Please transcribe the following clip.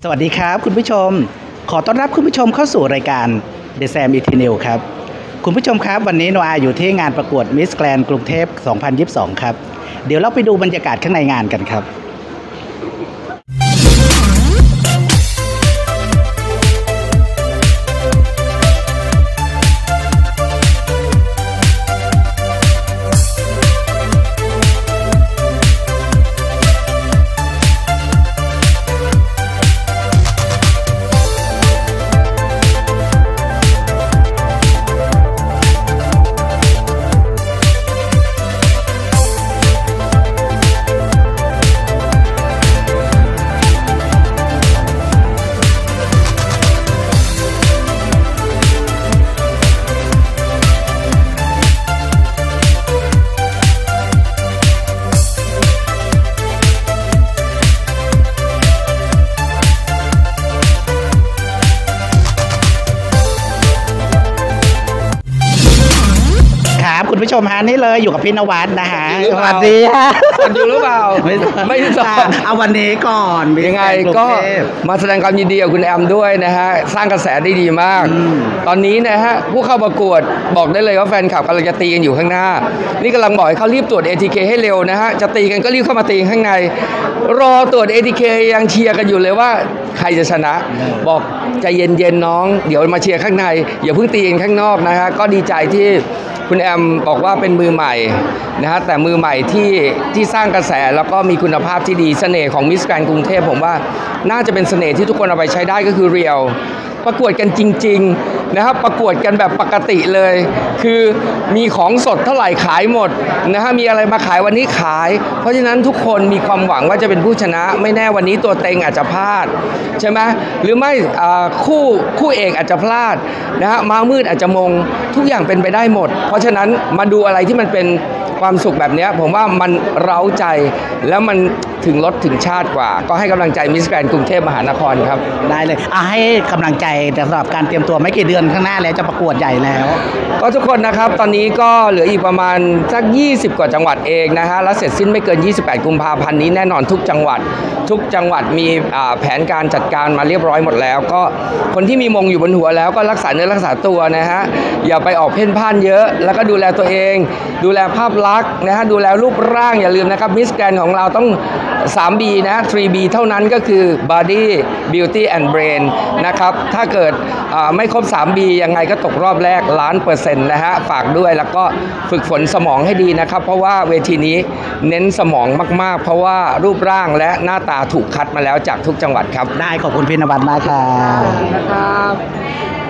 สวัสดีครับคุณผู้ชมขอต้อนรับคุณผู้ชมเข้าสู่รายการ The Sam Eternal ครับคุณผู้ชมครับวันนี้โนอาอยู่ที่งานประกวด Miss Grand กรุงเทพ 2022 ครับเดี๋ยวเราไปดูบรรยากาศข้างในงานกันครับคุณผู้ชมฮะนี่เลยอยู่กับพี่นวัดนะฮะสวัสดีฮะอยู่หรือเปล่าไม่สอนเอาวันนี้ก่อนยังไงก็มาแสดงความยินดีกับคุณแอมด้วยนะฮะสร้างกระแสได้ดีมากตอนนี้นะฮะผู้เข้าประกวดบอกได้เลยว่าแฟนคลับกำลังจะตีกันอยู่ข้างหน้านี่กำลังบอกให้เขารีบตรวจ ATK ให้เร็วนะฮะจะตีกันก็รีบเข้ามาตีข้างในรอตรวจ ATK ยังเชียร์กันอยู่เลยว่าใครจะชนะบอกใจเย็นๆน้องเดี๋ยวมาเชียร์ข้างในอย่าเพิ่งตีกันข้างนอกนะฮะก็ดีใจที่คุณแอมบอกว่าเป็นมือใหม่นะฮะแต่มือใหม่ที่สร้างกระแสแล้วก็มีคุณภาพที่ดีเสน่ห์ของมิสแกรนด์กรุงเทพผมว่าน่าจะเป็นเสน่ห์ที่ทุกคนเอาไปใช้ได้ก็คือเรียลประกวดกันจริงๆนะครับประกวดกันแบบปกติเลยคือมีของสดเท่าไหร่ขายหมดนะฮะมีอะไรมาขายวันนี้ขายเพราะฉะนั้นทุกคนมีความหวังว่าจะเป็นผู้ชนะไม่แน่วันนี้ตัวเต็งอาจจะพลาดใช่ไหมหรือไม่คู่เอกอาจจะพลาดนะฮะม้ามืดอาจจะมงทุกอย่างเป็นไปได้หมดเพราะฉะนั้นมาดูอะไรที่มันเป็นความสุขแบบนี้ผมว่ามันเร้าใจแล้วมันถึงรถถึงชาติกว่าก็ให้กำลังใจมิสแกรนด์กรุงเทพมหานครครับได้เลยให้กำลังใจสำหรับการเตรียมตัวไม่กี่เดือนข้างหน้าแล้วจะประกวดใหญ่แล้วก็ทุกคนนะครับตอนนี้ก็เหลืออีกประมาณสัก20กว่าจังหวัดเองนะฮะแล้วเสร็จสิ้นไม่เกิน28กุมภาพันธ์นี้แน่นอนทุกจังหวัดมีแผนการจัดการมาเรียบร้อยหมดแล้วก็คนที่มีมงอยู่บนหัวแล้วก็รักษาเนื้อรักษาตัวนะฮะอย่าไปออกเพ่นพ่านเยอะแล้วก็ดูแลตัวเองดูแลภาพลักษณ์นะฮะดูแลรูปร่างอย่าลืมนะครับมิสแกรนด์ของเราต้อง 3B นะ 3B เท่านั้นก็คือ Body Beauty and Brain นะครับถ้าเกิดไม่ครบ 3B ยังไงก็ตกรอบแรก1,000,000%นะฮะฝากด้วยแล้วก็ฝึกฝนสมองให้ดีนะครับเพราะว่าเวทีนี้เน้นสมองมากๆเพราะว่ารูปร่างและหน้าตาถูกคัดมาแล้วจากทุกจังหวัดครับได้ขอบคุณพี่นวัดมากครับ